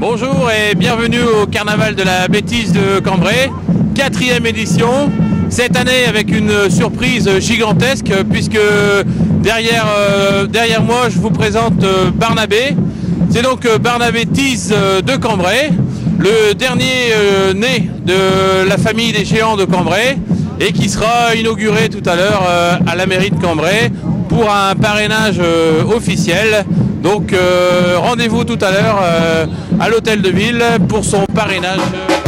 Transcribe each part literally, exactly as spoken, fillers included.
Bonjour et bienvenue au Carnaval de la Bêtise de Cambrai, quatrième édition. Cette année avec une surprise gigantesque puisque derrière, euh, derrière moi je vous présente euh, Barnabé. C'est donc euh, Barnabé Tease euh, de Cambrai, le dernier euh, né de la famille des géants de Cambrai et qui sera inauguré tout à l'heure euh, à la mairie de Cambrai pour un parrainage euh, officiel. Donc euh, rendez-vous tout à l'heure euh, à l'hôtel de ville pour son parrainage.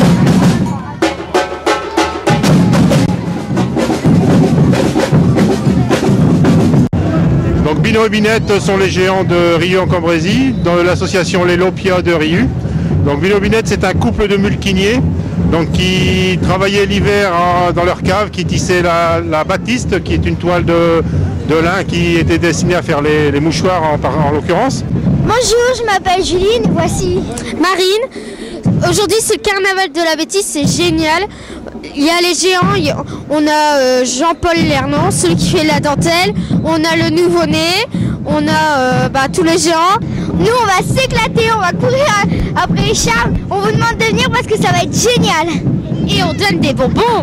Donc Bino et Binette sont les géants de Rieux en Cambrésie, dans l'association Les Lopia de Rieux. Donc Bino et Binette, c'est un couple de mulquiniers donc, qui travaillaient l'hiver dans leur cave, qui tissaient la, la batiste, qui est une toile de, de lin qui était destinée à faire les, les mouchoirs en, en l'occurrence. Bonjour, je m'appelle Juline, voici Marine. Aujourd'hui c'est le carnaval de la bêtise, c'est génial. Il y a les géants, il y a, on a euh, Jean-Paul Lernon, celui qui fait la dentelle, on a le nouveau-né, on a euh, bah, tous les géants. Nous on va s'éclater, on va courir après les charmes, on vous demande de venir parce que ça va être génial. Et on donne des bonbons.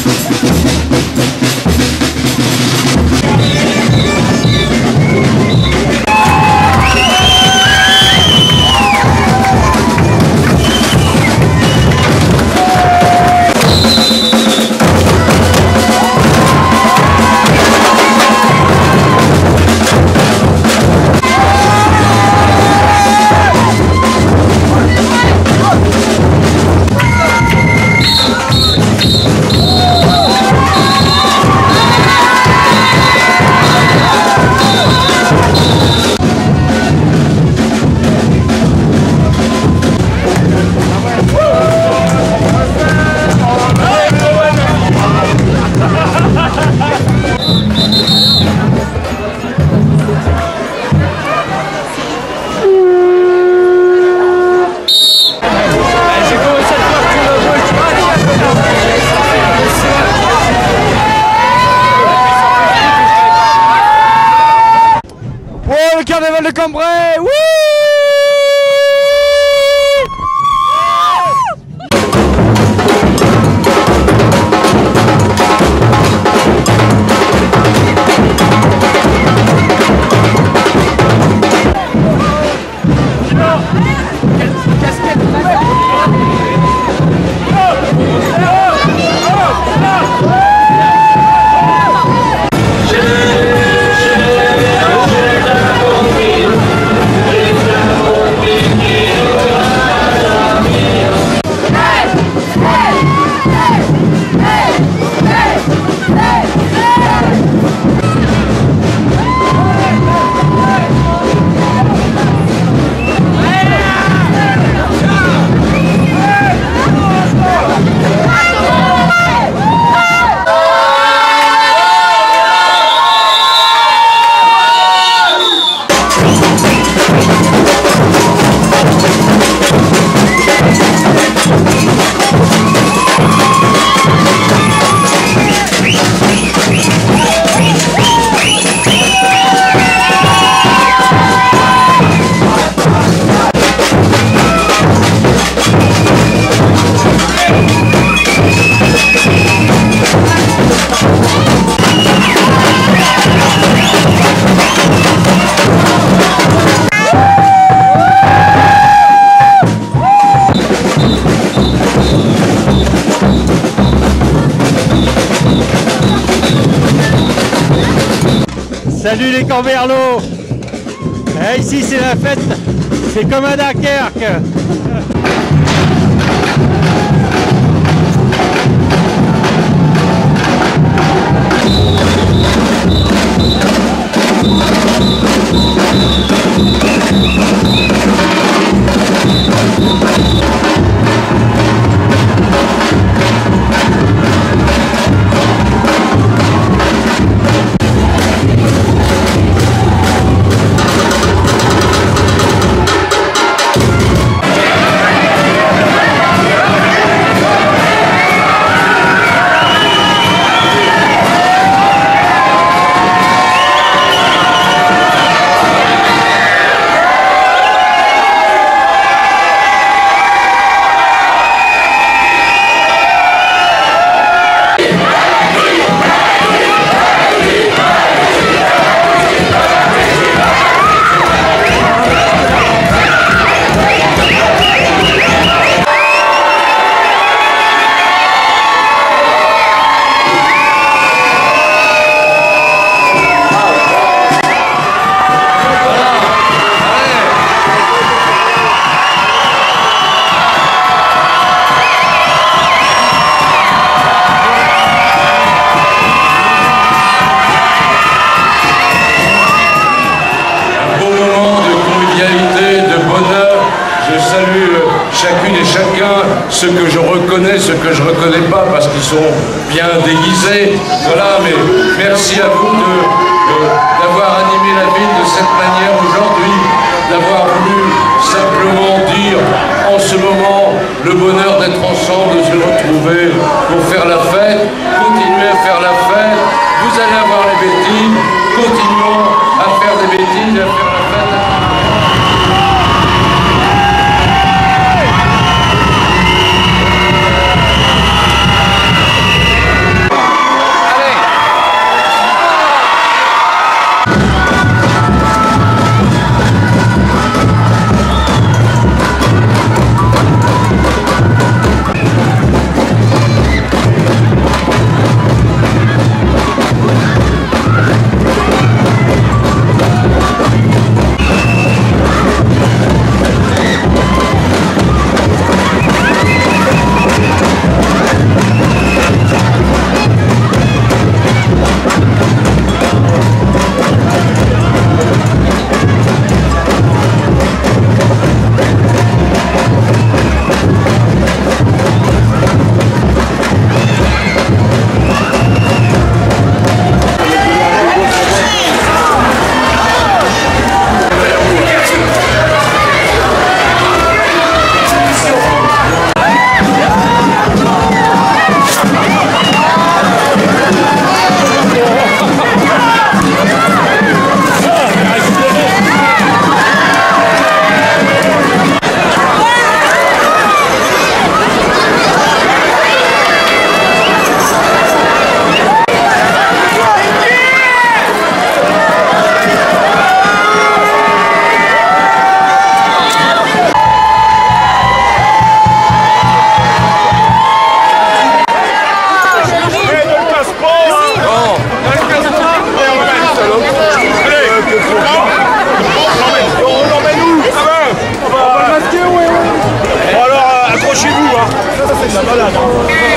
Le carnaval de Cambrai, oui! Salut les Camberlots. Eh, ici c'est la fête, c'est comme à Dunkerque. ceux que je reconnais, ceux que je ne reconnais pas parce qu'ils sont bien déguisés. Voilà, mais merci à vous d'avoir animé la ville de cette manière aujourd'hui, d'avoir voulu simplement dire en ce moment le bonheur d'être ensemble, de se retrouver pour faire la fête. Continuez à faire la fête, vous allez avoir les bêtises, continuons à faire des bêtises et à faire la fête.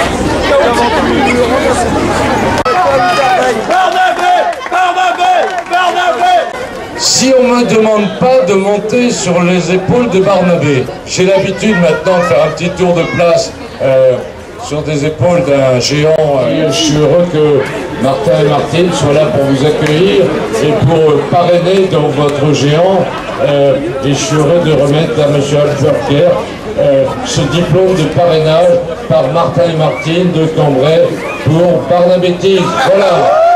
Si on ne me demande pas de monter sur les épaules de Barnabé, j'ai l'habitude maintenant de faire un petit tour de place euh, sur des épaules d'un géant. Je suis heureux que Martin et Martine soient là pour vous accueillir et pour parrainer donc votre géant. Euh, et je suis heureux de remettre à M. Alferker euh, ce diplôme de parrainage par Martin et Martine de Cambrai pour Barnabétis. Voilà.